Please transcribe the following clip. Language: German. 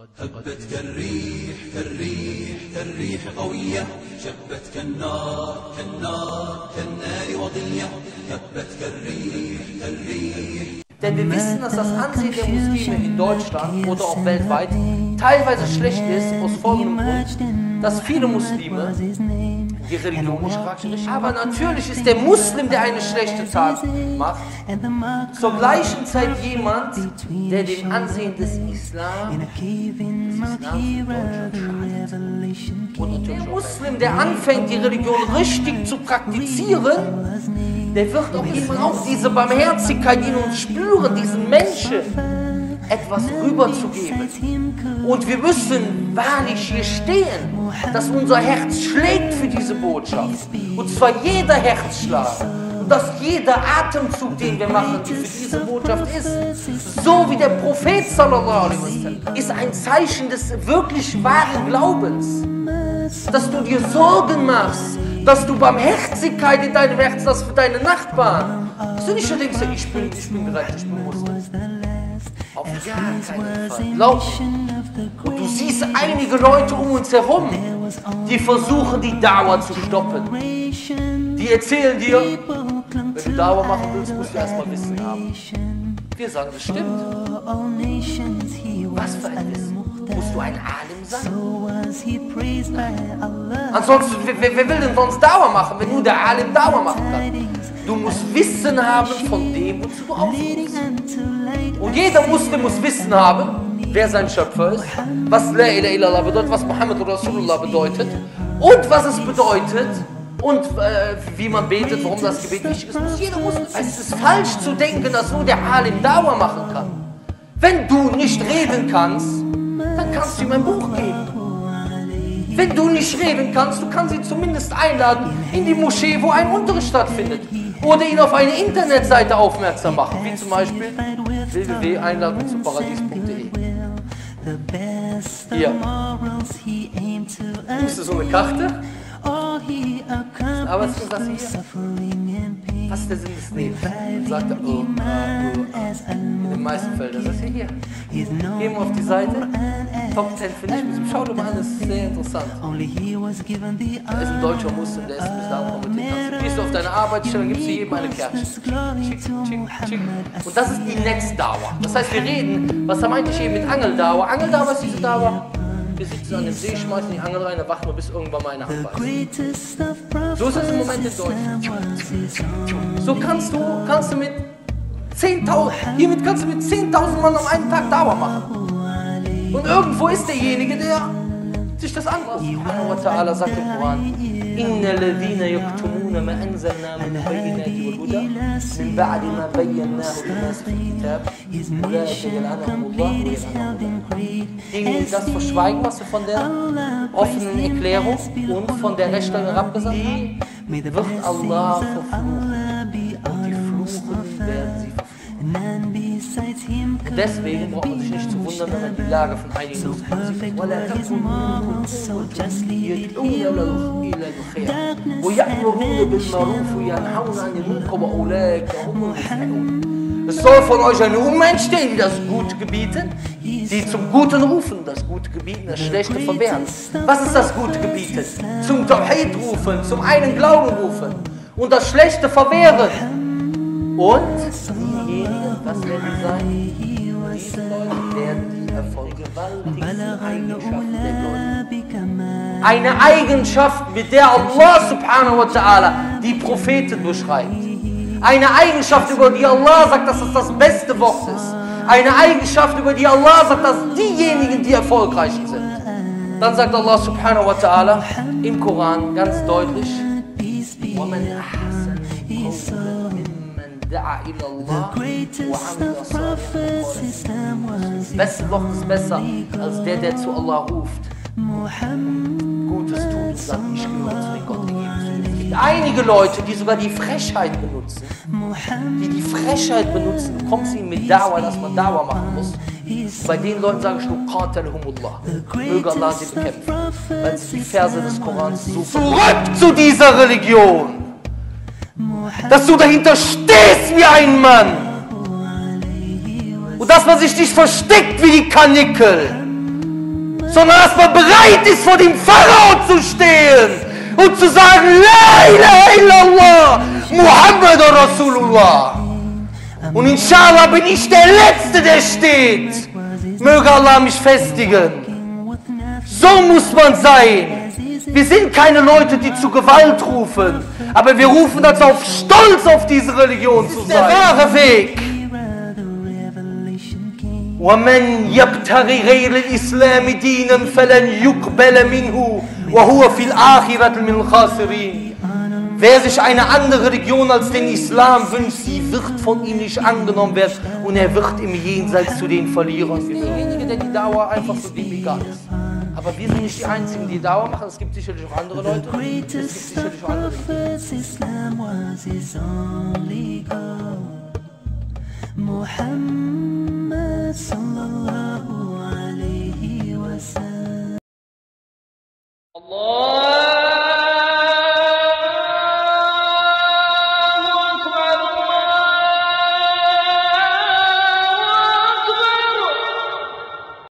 هبت كالريح كالريح كالريح قوية، شبت كالنار كالنار كالنار وضية، هبت كالريح كالريح. Denn wir wissen, dass das Ansehen der Muslime in Deutschland oder auch weltweit teilweise schlecht ist, aus folgendem Grund, dass viele Muslime die Religion nicht praktisch. Aber natürlich ist der Muslim, der eine schlechte Tat macht, zur gleichen Zeit jemand, der dem Ansehen des Islam und der Muslim, der anfängt, die Religion richtig zu praktizieren, der wird auch irgendwann auch diese Barmherzigkeit in uns spüren, diesen Menschen etwas rüberzugeben. Und wir müssen wahrlich hier stehen, dass unser Herz schlägt für diese Botschaft. Und zwar jeder Herzschlag. Und dass jeder Atemzug, den wir machen, für diese Botschaft ist. So wie der Prophet sallallahu alaihi wasallam ist ein Zeichen des wirklich wahren Glaubens. Dass du dir Sorgen machst, dass du Barmherzigkeit in deinem Herzen hast für deine Nachbarn. Dass du nicht schon denkst, ich bin bereit, ich bin Muslim. Auf gar keinen Fall. Glaub. Und du siehst einige Leute um uns herum, die versuchen, die Dauer zu stoppen. Die erzählen dir, wenn du Dauer machen willst, musst du erstmal Wissen haben. Wir sagen, das stimmt. Was für ein Wissen? Musst du ein Alim sein? Ansonsten, wer will denn sonst Dauer machen, wenn nur der Alim Dauer machen kann? Du musst Wissen haben von dem, wozu du aufrufst. Und jeder Muslim muss Wissen haben, wer sein Schöpfer ist, was La ilaha illallah bedeutet, was Muhammad Rasulullah bedeutet und was es bedeutet und wie man betet, warum das Gebet wichtig ist. Muss jeder Muslim. Es ist falsch zu denken, dass nur der Alim Dauer machen kann. Wenn du nicht reden kannst, dann kannst du ihm ein Buch geben. Wenn du nicht reden kannst, du kannst ihn zumindest einladen in die Moschee, wo ein Unterricht stattfindet. Oder ihn auf eine Internetseite aufmerksam machen, wie zum Beispiel www.einladungzumparadies.de. Hier. Ist das so eine Karte? Aber was ist das hier? Was ist der Sinn des Lebens? Sagt er, in den meisten Fällen. Das ist hier. Gehen wir auf die Seite. Top 10 finde ich. Schau dir mal an, das ist sehr interessant. Da ist ein deutscher Muslim, der ist ein bisschen ankommentiert. Gehst du auf deine Arbeitsstelle, gibst du jedem eine Kärtchen. Und das ist die Netzdauer. Das heißt, wir reden, was meinte ich eben mit Angeldauer? Angeldauer ist diese Dauer. Wir sitzen an dem See, schmeißen die Angel rein, warten wir bis irgendwann mal eine Hand beißt. So ist es im Moment in Deutschland. So kannst du mit 10.000, hiermit kannst du mit 10.000 Mann am einen Tag Dauer machen. Und irgendwo ist derjenige, der sich das anguckt. Subhanahu wa ta'ala sagt im Koran, Inna ladhina yaktumuna ma anzalna min bayyinati wal huda min ba'di ma bayyannahu lin-nasi fil kitab ulaika yal'anuhumullahu wa yal'anuhum. Diejenigen, die das verschweigen, was wir von der offenen Erklärung und von der Rechtsstellung herabgesagt haben, wird Allah verfluchen. Und die Fluchen werden sie verfluchen. Und deswegen braucht man sich nicht zu wundern, wenn man die Lage von einigen Muslimen sieht. Es soll von euch eine Umma entstehen, die das Gute gebieten, die zum Guten rufen, das Gute gebieten, das Schlechte verwehren. Was ist das Gute gebieten? Zum Tawhid rufen, zum einen Glauben rufen und das Schlechte verwehren. Und diejenigen, was werden die sein? Diese Leute werden die erfolgreichsten Eigenschaften der Gläubigen. Eine Eigenschaft, mit der Allah subhanahu wa ta'ala die Propheten beschreibt. Eine Eigenschaft, über die Allah sagt, dass es das beste Wort ist. Eine Eigenschaft, über die Allah sagt, dass diejenigen, die erfolgreich sind. Dann sagt Allah subhanahu wa ta'ala im Koran ganz deutlich, وَمَنْ أَحْسَنُ قَوْلًا مِمَّنْ دَعَا إِلَى اللَّهِ وَعَمِلَ صَالِحًا. Das beste Wort ist besser als der zu Allah ruft, Gutes tut und sagt, ich gehöre zu den Gottgegeben. Es gibt einige Leute, die sogar die Frechheit benutzen. Du kommst ihnen mit Dauer, dass man Dauer machen muss. Bei den Leuten sage ich nur, Qatalahumullah. Möge Allah sie bekämpfen. Weil sie die Verse des Korans so zurück zu dieser Religion. Dass du dahinter stehst wie ein Mann. Und dass man sich nicht versteckt wie die Karnickel. sondern dass man bereit ist, vor dem Pharao zu stehen und zu sagen, La ilaha illallah, Muhammad Rasulullah. Und inshallah bin ich der Letzte, der steht. Möge Allah mich festigen. So muss man sein. Wir sind keine Leute, die zu Gewalt rufen, aber wir rufen dazu auf, stolz auf diese Religion zu sein. Der wahre Weg. وَمَنْ يَبْتَغِي غَيْرَ الْإِسْلَامِ دِينًا فَلَنْ يُقْبَلَ مِنْهُ وَهُوَ فِي الْآخِرَةِ مِنَ الْخَاسِرِينَ. Wer sich eine andere Religion als den Islam wünscht, sie wird von ihm nicht angenommen werden und er wird im Jenseits zu den Verlierern gehören. Derjenige, der die Dauer einfach so dem egal ist. Aber wir sind nicht die Einzigen, die Dauer machen. Es gibt sicherlich auch andere Leute. Es gibt sicherlich auch andere Muhammad sallallahu alayhi wa sallam. Allah